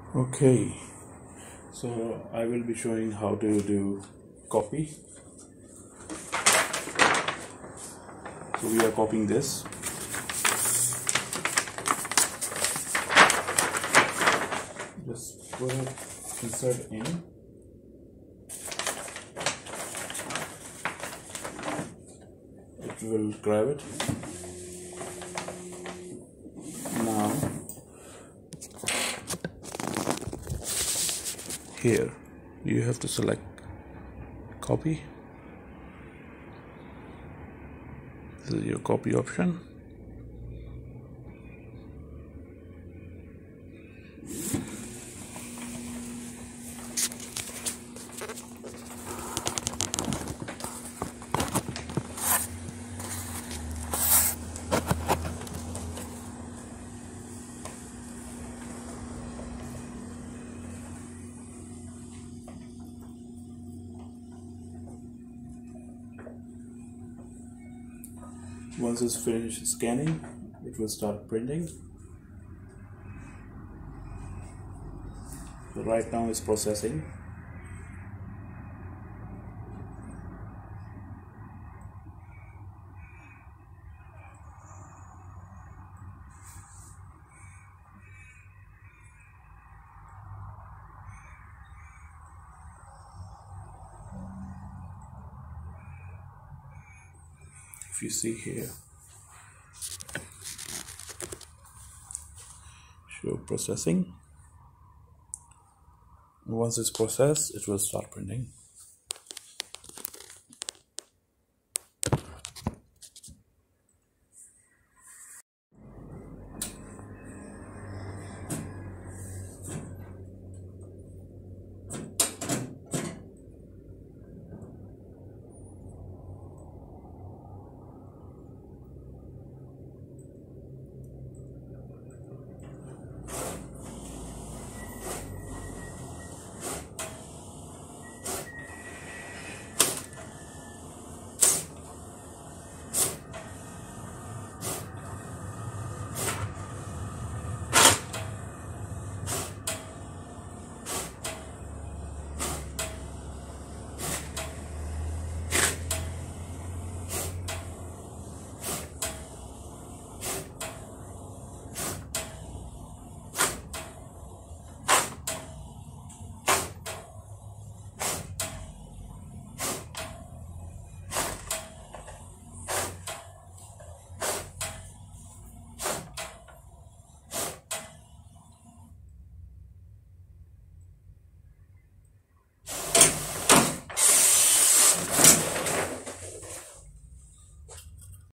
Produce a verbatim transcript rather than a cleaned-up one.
Okay, so I will be showing how to do copy. So we are copying this. Just put it, insert in. It will grab it. Now here you have to select copy. This is your copy option. Once it's finished scanning, it will start printing. So right now it's processing. If you see here, show processing. Once it's processed, it will start printing.